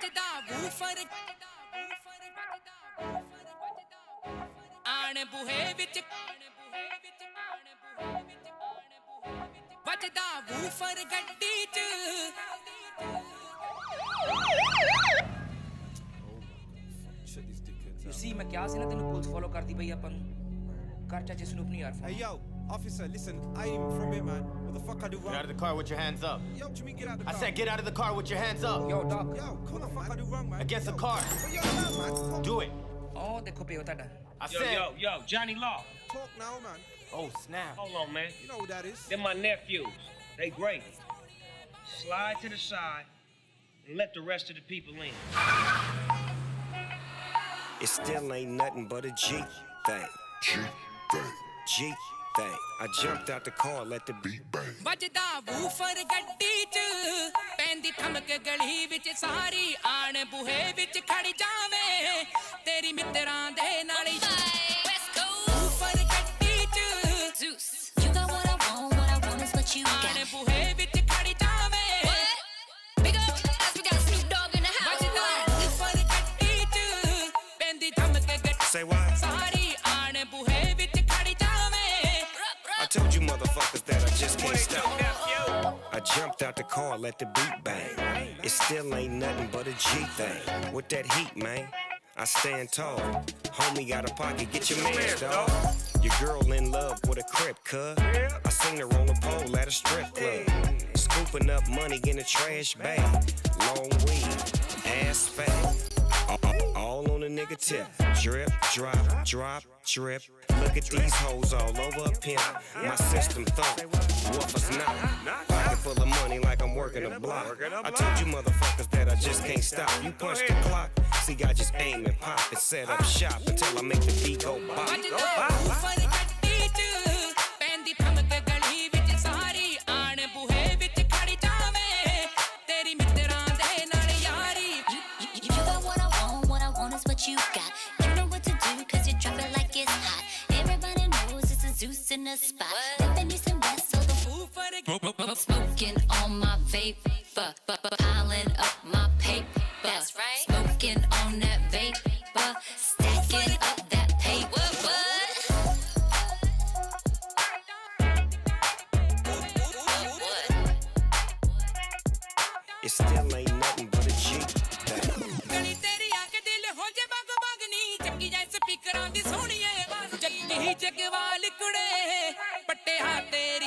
ਵੱਜਦਾ ਵੂਫਰ ਆਣ ਬੂਹੇ ਵਿੱਚ ਵੱਜਦਾ ਵੂਫਰ ਗੱਡੀ 'ਚ You see, मैं क्या से ना तेनू पुलिस follow करती पई अपन कर चाचे स्नूप नहीं यार. Hey yo, officer, listen, I ain't from here, man. What the fuck I do wrong? Get out of the car with your hands up. Yo, Jimmy, get out of the car. I said get out of the car with your hands up. Yo, dog. Yo, what the fuck I do wrong, man? Against the car. But yo, man, Do it. Oh, देखो पे होता डा. I said. Yo, Johnny Law. talk now, man. Oh snap. Hold on, man. You know who that is. They're my nephews. They great. Slide to the side and let the rest of the people in. It still ain't nothing but a G thing. G thing. I jumped out the car, let the beat bang. ਵੱਜਦਾ woofer ਗੱਡੀ 'ਚ ਪੈਂਦੀ ਠਮਕ ਗਲੀ ਵਿੱਚ ਸਾਰੀ ਆਣ ਬੂਹੇ ਵਿੱਚ ਖੜ ਜਾਵੇ ਤੇਰੀ ਮਿੱਤਰਾਂ ਦੇ ਨਾਲ ਵੂਫਰ ਗੱਡੀ 'ਚ Zeus, you got what I want is what you ਆਣ got. ਬੂਹੇ ਵਿੱਚ ਖੜ ਜਾਵੇ Big up, we got Snoop Dogg in the house. ਵੱਜਦਾ ਵੂਫਰ ਗੱਡੀ 'ਚ ਪੈਂਦੀ ਠਮਕ ਗੱਡੀ Say what? ਸਾਰੀ ਆਣ ਬੂਹੇ ਵਿੱਚ ਖੜ ਜਾਵੇ I told you motherfuckers that I just can't stop. I jumped out the car, let the beat bang. It still ain't nothing but a G thing. With that heat, man, I stand tall. Homie got a pocket, get your man, dawg. Your girl in love with a crib, cuz. I seen her on the pole at a strip club. Scooping up money in a trash bag. Long weed, ass fat. All on a nigga tip. Drip, drop, drop, drip. Look at these hoes all over a pimp. My system thump, woofers not. Pocket full of money like I'm working a block. I told you motherfuckers that I just can't stop. You punch the clock, see I just aim and pop and set up shop until I make the beat go bop. ਵੱਜਦਾ woofer ਗੱਡੀ 'ਚ ਪੈਂਦੀ ਠਮਕ ਗਲੀ ਵਿੱਚ ਸਾਰੀ ਆਣ ਬੂਹੇ ਵਿੱਚ ਖੜ ਜਾਵੇ ਤੇਰੀ ਮਿੱਤਰਾਂ ਦੇ ਨਾਲ ਯਾਰੀ You got what I want is what you got. You know what to do cause you drop it like it's hot. Everybody knows it's a Zeus in the spot. Living east and west, so the woofer smoking on my vape, piling up my paper. That's right. Smoking on that vape, stacking up that paper. It still ain't nothing but a G thing. ਗਲੀ ਤੇਰੀ ਆ ਕੇ ਦਿਲ ਹੋ ਜੇ ਬਗ ਬਗ ਨੀ ਚੱਕੀ ਜੈ ਸਪੀਕਰਾਂ ਦੀ ਸੋਹਣੀਏ ਜੱਗੀ ਜਗਵਾਲ ਕੁੜੇ ਪੱਟੇ ਹਾਤੇ